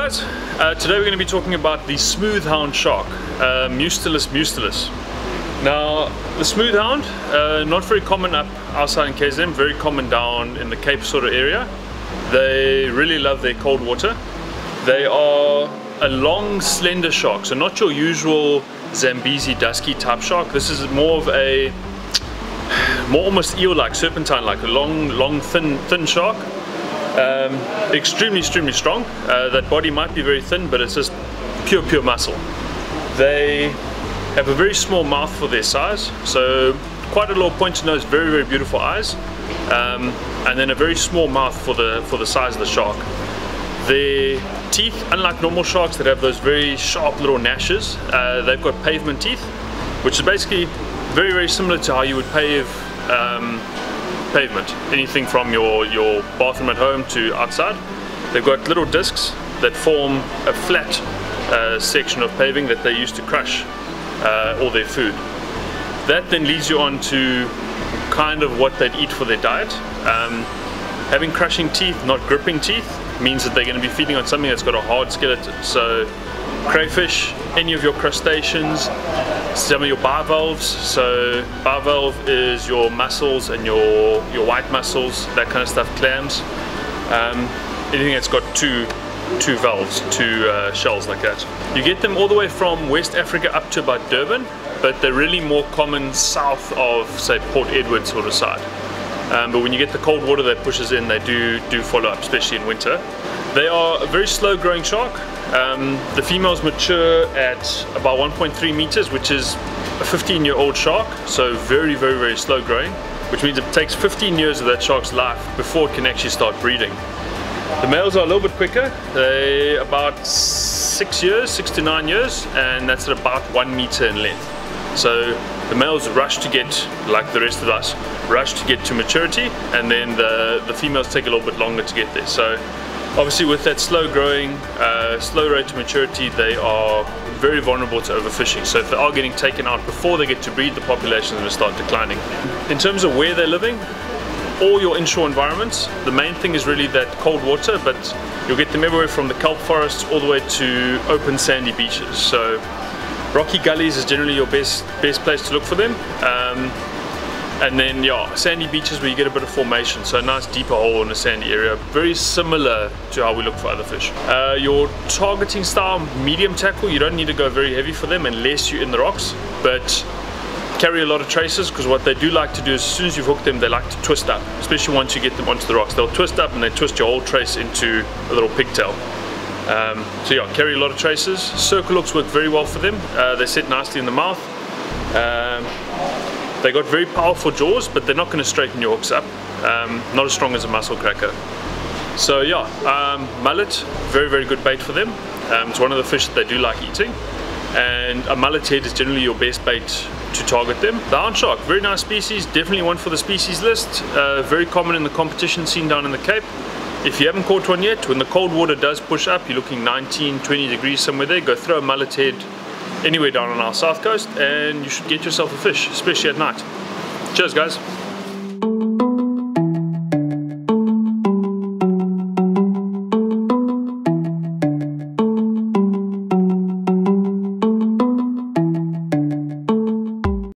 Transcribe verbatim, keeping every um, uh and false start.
guys, uh, today we're going to be talking about the smooth hound shark, uh, Mustelus mustelus. Now the smooth hound, uh, not very common up outside in K Z M, very common down in the Cape sort of area. They really love their cold water. They are a long slender shark, so not your usual Zambezi dusky type shark. This is more of a, more almost eel-like, serpentine-like, a long, long, thin, thin shark. Um, extremely, extremely strong. Uh, that body might be very thin, but it's just pure, pure muscle. They have a very small mouth for their size, so quite a little pointed nose, very, very beautiful eyes, um, and then a very small mouth for the for the size of the shark. Their teeth, unlike normal sharks that have those very sharp little gnashes, uh, they've got pavement teeth, which is basically very, very similar to how you would pave um, pavement, anything from your, your bathroom at home to outside. They've got little discs that form a flat uh, section of paving that they use to crush uh, all their food. That then leads you on to kind of what they'd eat for their diet. Um, having crushing teeth, not gripping teeth, means that they're going to be feeding on something that's got a hard skeleton. So crayfish, any of your crustaceans, some of your bivalves. So bivalve is your mussels and your your white mussels, that kind of stuff, clams, um, anything that's got two two valves, two uh, shells like that. You get them all the way from West Africa up to about Durban, but they're really more common south of, say, Port Edward sort of side. Um, but when you get the cold water that pushes in, they do do follow up, especially in winter. They are a very slow growing shark. Um, the females mature at about one point three meters, which is a fifteen year old shark, so very, very, very slow growing, which means it takes fifteen years of that shark's life before it can actually start breeding. The males are a little bit quicker. They're about six years, six to nine years, and that's at about one meter in length. So the males rush to get, like the rest of us, rush to get to maturity, and then the, the females take a little bit longer to get there. So obviously with that slow growing, uh, slow rate to maturity, they are very vulnerable to overfishing. So if they are getting taken out before they get to breed, the population is going to start declining. In terms of where they're living, all your inshore environments, the main thing is really that cold water, but you'll get them everywhere from the kelp forests all the way to open sandy beaches. So rocky gullies is generally your best best place to look for them, um, and then yeah, sandy beaches where you get a bit of formation, so a nice deeper hole in a sandy area, very similar to how we look for other fish. Uh, your targeting style, medium tackle, you don't need to go very heavy for them unless you're in the rocks, but carry a lot of traces, because what they do like to do is as soon as you've hooked them, they like to twist up, especially once you get them onto the rocks. They'll twist up and they twist your whole trace into a little pigtail. Um, so yeah, carry a lot of traces. Circle hooks work very well for them. Uh, they sit nicely in the mouth. Um, they got very powerful jaws, but they're not going to straighten your hooks up. Um, not as strong as a mussel cracker. So yeah, um, mullet, very, very good bait for them. Um, it's one of the fish that they do like eating. And a mullet head is generally your best bait to target them. The hound shark, very nice species, definitely one for the species list. Uh, very common in the competition scene down in the Cape. If you haven't caught one yet, when the cold water does push up, you're looking nineteen, twenty degrees somewhere there, go throw a mullet head anywhere down on our south coast and you should get yourself a fish, especially at night. Cheers guys.